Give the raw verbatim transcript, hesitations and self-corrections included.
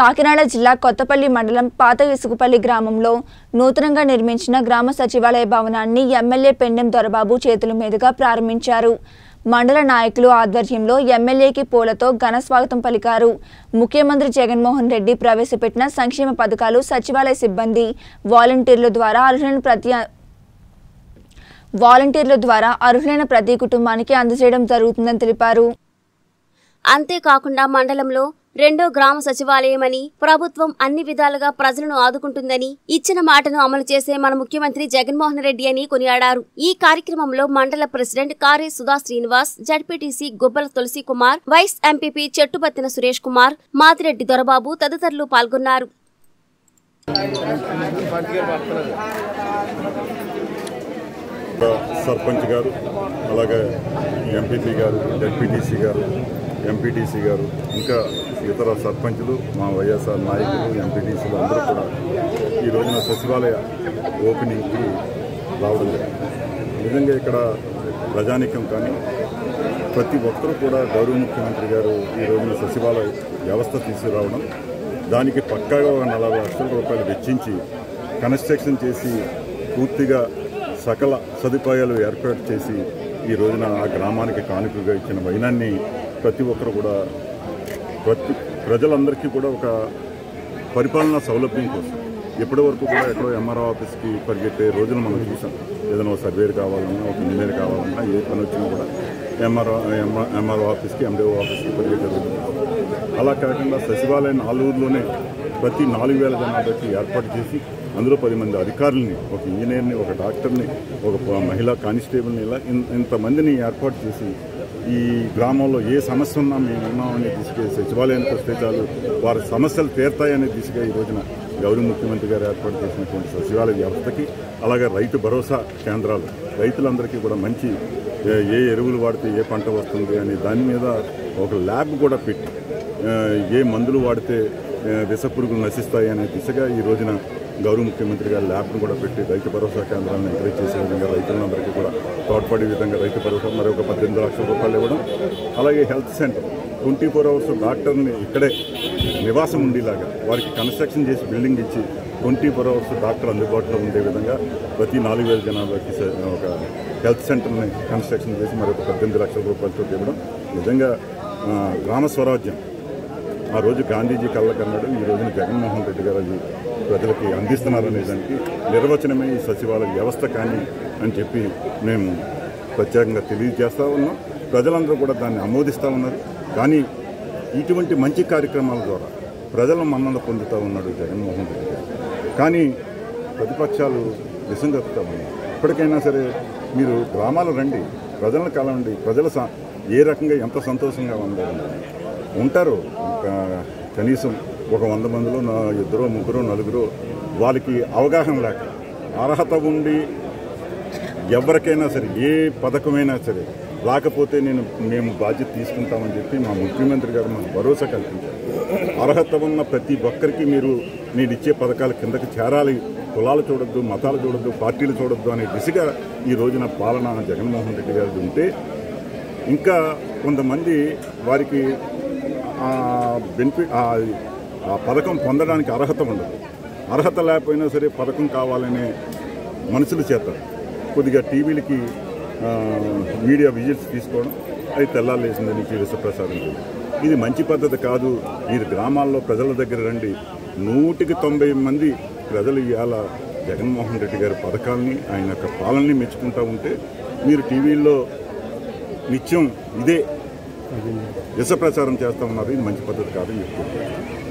కాకినాడ జిల్లా కొత్తపల్లి మండలం పాత ఇసుకపల్లి గ్రామంలో నూతనంగా నిర్మించిన గ్రామ సచివాలయ భవనాన్ని ఎమ్మెల్యే పెండెం దొరబాబు చేతుల మీదుగా ప్రారంభించారు. మండల నాయకులు ఆధ్వర్యంలో ఎమ్మెల్యేకి పూలతో ఘన స్వాగతం పలికారు. ముఖ్యమంత్రి జగన్మోహన్ రెడ్డి ప్రవేశపెట్టిన సంక్షేమ పథకాలు సచివాలయ సిబ్బంది వాలంటీర్ల ద్వారా అర్హులైన ప్రతి వాలంటీర్ల ద్వారా అర్హులైన ప్రతి కుటుంబానికి అందజేయడం జరుగుతుందని తెలిపారు. అంతేకాకుండా మండలంలో రెండో గ్రామ సచివాలయమని ప్రభుత్వం అన్ని విధాలుగా ప్రజలను ఆదుకుంటుందని ఇచ్చిన మాటను అమలు చేసే మన ముఖ్యమంత్రి జగన్మోహన్ రెడ్డి అని కొనియాడారు. ఈ కార్యక్రమంలో మండల president Kare Sudha Srinivas, ZPTC Gubbala Tulasi Kumar, vice MPP Chettubattina Suresh Kumar, Madireddy Dorababu తదితరులు పాల్గొన్నారు. సర్పంచ్ గారు, అలాగే ఎంపీపీ గారు, జడ్పీటీసీ గారు, ఎంపీటీసీ గారు, ఇంకా ఇతర సర్పంచులు, మా వైఎస్ఆర్ నాయకులు, ఎంపీటీసీలు అందరూ కూడా ఈ రోజున సచివాలయ ఓపెనింగ్కి రావడం జరిగింది. నిజంగా ఇక్కడ ప్రజానీకం కానీ ప్రతి ఒక్కరూ కూడా గౌరవ ముఖ్యమంత్రి గారు ఈ రోజున సచివాలయ వ్యవస్థ తీసుకురావడం, దానికి పక్కాగా ఒక నలభై లక్షల రూపాయలు వెచ్చించి కన్స్ట్రక్షన్ చేసి పూర్తిగా సకల సదుపాయాలు ఏర్పాటు చేసి ఈ రోజున ఆ గ్రామానికి కానుకగా ఇచ్చిన వైనాన్ని ప్రతి ఒక్కరు కూడా ప్రతి ప్రజలందరికీ కూడా ఒక పరిపాలనా సౌలభ్యం కోసం ఎప్పటి వరకు కూడా ఎక్కడో ఎంఆర్ఓ ఆఫీస్కి పరిగెట్టే రోజులు మనం చూసాం. ఏదైనా ఒక సర్వేర్ కావాలన్నా, ఒక ఇంజనీర్ కావాలన్నా, ఏ పని వచ్చినా కూడా ఎంఆర్ఓ ఎంఆర్ఓ ఆఫీస్కి, ఎండిఓ ఆఫీస్కి పరిగెట్టే రోజులు. అలా కాకుండా సచివాలయం నాలుగులోనే ప్రతి నాలుగు వేల జనాభాకి ఏర్పాటు చేసి అందులో పది మంది అధికారులని, ఒక ఇంజనీర్ని, ఒక డాక్టర్ని, ఒక మహిళా కానిస్టేబుల్ని, ఇలా ఇంతమందిని ఏర్పాటు చేసి ఈ గ్రామంలో ఏ సమస్య ఉన్నా మేము ఉన్నామనే దిశగా సచివాలయానికి వస్తే చాలు వారి సమస్యలు తీరుతాయనే దిశగా ఈ రోజున గౌరవ ముఖ్యమంత్రి గారు ఏర్పాటు చేసినటువంటి సచివాలయ వ్యవస్థకి, అలాగే రైతు భరోసా కేంద్రాలు రైతులందరికీ కూడా మంచి ఏ ఎరువులు వాడితే ఏ పంట వస్తుంది అనే దాని మీద ఒక ల్యాబ్ కూడా పెట్టి ఏ మందులు వాడితే విష పురుగులు నశిస్తాయి అనే దిశగా ఈ రోజున గౌరవ ముఖ్యమంత్రి గారు ల్యాబ్ను కూడా పెట్టి రైతు భరోసా కేంద్రాలను ఎంకరేజ్ చేసే విధంగా రైతులందరికీ కూడా తోడ్పడే విధంగా రైతు భరోసా మరి ఒక పద్దెనిమిది లక్షల రూపాయలు ఇవ్వడం, అలాగే health center twenty four hours డాక్టర్ని ఇక్కడే నివాసం ఉండేలాగా వారికి కన్స్ట్రక్షన్ చేసి బిల్డింగ్ ఇచ్చి ట్వంటీ ఫోర్ అవర్స్ డాక్టర్ అందుబాటులో ఉండే విధంగా ప్రతి నాలుగు వేల జనాభాకి ఒక హెల్త్ సెంటర్ని కన్స్ట్రక్షన్ చేసి మరొక పద్దెనిమిది లక్షల రూపాయలతో ఇవ్వడం నిజంగా గ్రామ స్వరాజ్యం ఆ రోజు గాంధీజీ కళ్ళకన్నాడు, ఈ రోజున జగన్మోహన్ రెడ్డి గారు అది ప్రజలకి అందిస్తున్నారనే దానికి నిర్వచనమే ఈ సచివాలయ వ్యవస్థ కానీ అని చెప్పి మేము ప్రత్యేకంగా తెలియజేస్తూ ఉన్నాం. ప్రజలందరూ కూడా దాన్ని ఆమోదిస్తూ ఉన్నారు. కానీ ఇటువంటి మంచి కార్యక్రమాల ద్వారా ప్రజల మన్నన పొందుతూ ఉన్నాడు జగన్మోహన్ రెడ్డి గారు. కానీ ప్రతిపక్షాలు విసంగతుతూ ఉన్నాయి. ఇప్పటికైనా సరే మీరు గ్రామాలు రండి, ప్రజలను కలవండి, ప్రజల ఏ రకంగా ఎంత సంతోషంగా ఉండాలి ఉంటారు. కనీసం ఒక వంద మందిలో ఇద్దరు ముగ్గురు నలుగురు వాళ్ళకి అవగాహన లేక అర్హత ఉండి ఎవరికైనా సరే ఏ పథకమైనా సరే రాకపోతే నేను మేము బాధ్యత తీసుకుంటామని చెప్పి మా ముఖ్యమంత్రి గారు మాకు భరోసా కల్పించారు. అర్హత ఉన్న ప్రతి ఒక్కరికి మీరు నేను ఇచ్చే పథకాల కిందకి చేరాలి, కులాలు చూడొద్దు, మతాలు చూడొద్దు, పార్టీలు చూడొద్దు అనే దిశగా ఈ రోజున పాలన జగన్మోహన్ రెడ్డి గారి ఉంటే ఇంకా కొంతమంది వారికి బెనిఫిట్ ఆ పథకం పొందడానికి అర్హత ఉండదు. అర్హత లేకపోయినా సరే పథకం కావాలనే మనుషుల చేత కొద్దిగా టీవీలకి మీడియా విజిట్స్ తీసుకోవడం, అది తెల్లాలేసిందని విషప్రసారం చేయడం, ఇది మంచి పద్ధతి కాదు. మీరు గ్రామాల్లో ప్రజల దగ్గర రండి. నూటికి తొంభై మంది ప్రజలు ఇవాళ జగన్మోహన్ రెడ్డి గారి పథకాలని, ఆయన యొక్క పాలనని మెచ్చుకుంటూ ఉంటే మీరు టీవీల్లో నిత్యం ఇదే విష ప్రచారం చేస్తూ ఉన్నారు. ఇది మంచి పద్ధతి కాదని చెప్తున్నారు.